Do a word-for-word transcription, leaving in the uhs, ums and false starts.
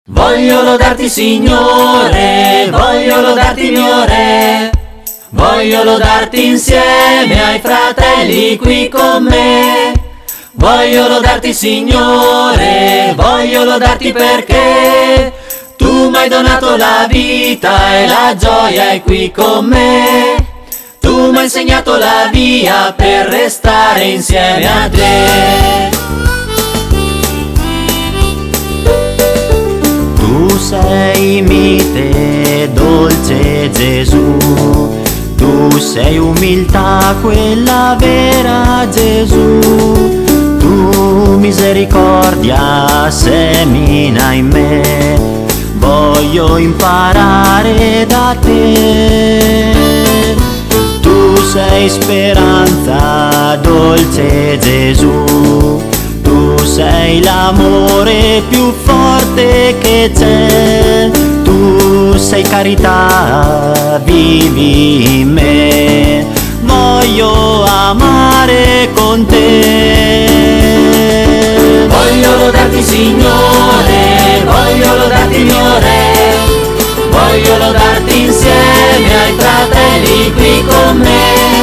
Voglio lodarti, Signore, voglio lodarti, mio Re. Voglio lodarti insieme ai fratelli qui con me. Voglio lodarti, Signore, voglio lodarti perché tu mi hai donato la vita e la gioia è qui con me. Tu mi hai insegnato la via per restare insieme a te. Tu sei mite, dolce Gesù, tu sei umiltà, quella vera Gesù. Tu misericordia semina in me, voglio imparare da te. Tu sei speranza, dolce Gesù, tu sei l'amore più forte che c'è. Tu sei carità, vivi in me, voglio amare con te. Voglio lodarti, Signore, voglio lodarti, mio Re. Voglio lodarti insieme ai fratelli qui con me.